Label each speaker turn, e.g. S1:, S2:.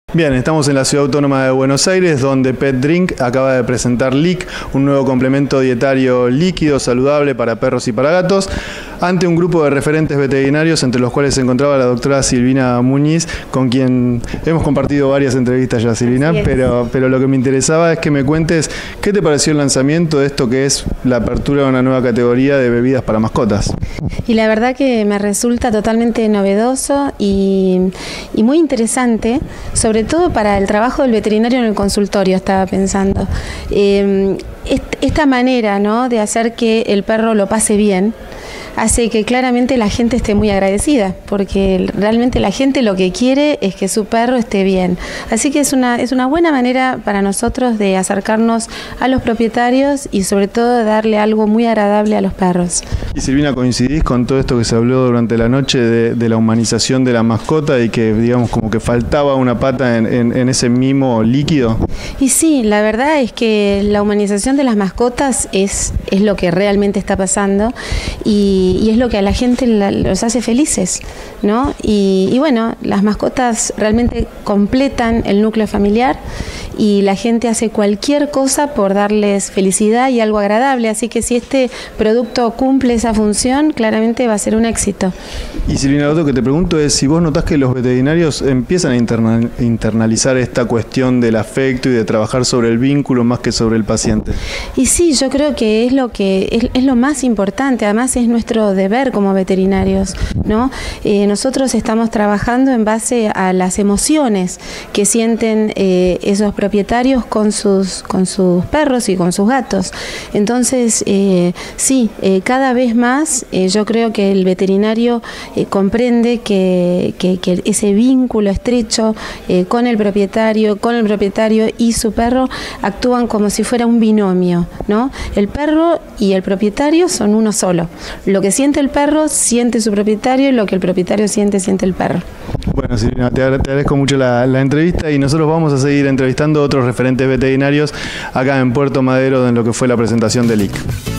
S1: Bien, estamos en la Ciudad Autónoma de Buenos Aires, donde Pet Drink acaba de presentar Lick, un nuevo complemento dietario líquido, saludable para perros y para gatos, ante un grupo de referentes veterinarios, entre los cuales se encontraba la doctora Silvina Muñiz, con quien hemos compartido varias entrevistas ya, Silvina, pero lo que me interesaba es que me cuentes qué te pareció el lanzamiento de esto que es la apertura de una nueva categoría de bebidas para mascotas.
S2: Y la verdad que me resulta totalmente novedoso y muy interesante, sobre todo para el trabajo del veterinario en el consultorio, estaba pensando. Esta manera, ¿no?, de hacer que el perro lo pase bien, hace que claramente la gente esté muy agradecida, porque realmente la gente lo que quiere es que su perro esté bien. Así que es una buena manera para nosotros de acercarnos a los propietarios y sobre todo darle algo muy agradable a los perros.
S1: Y Silvina, ¿coincidís con todo esto que se habló durante la noche de la humanización de la mascota y que, digamos, como que faltaba una pata en ese mimo líquido?
S2: Y sí, la verdad es que la humanización de las mascotas es lo que realmente está pasando y es lo que a la gente los hace felices, ¿no? Y bueno, las mascotas realmente completan el núcleo familiar y la gente hace cualquier cosa por darles felicidad y algo agradable, así que si este producto cumple esa función, claramente va a ser un éxito.
S1: Y Silvina, lo otro que te pregunto es si vos notás que los veterinarios empiezan a internalizar esta cuestión del afecto y de trabajar sobre el vínculo más que sobre el paciente.
S2: Y sí, yo creo que es lo más importante, además es nuestro deber como veterinarios, ¿no? Nosotros estamos trabajando en base a las emociones que sienten esos propietarios con sus perros y con sus gatos. Entonces, sí, cada vez más yo creo que el veterinario comprende que ese vínculo estrecho con el propietario y su perro actúan como si fuera un binomio, ¿no? El perro y el propietario son uno solo. Lo que siente el perro, siente su propietario, y lo que el propietario siente, siente el perro.
S1: Bueno, Silvina, te agradezco mucho la entrevista y nosotros vamos a seguir entrevistando a otros referentes veterinarios acá en Puerto Madero en lo que fue la presentación de Lick.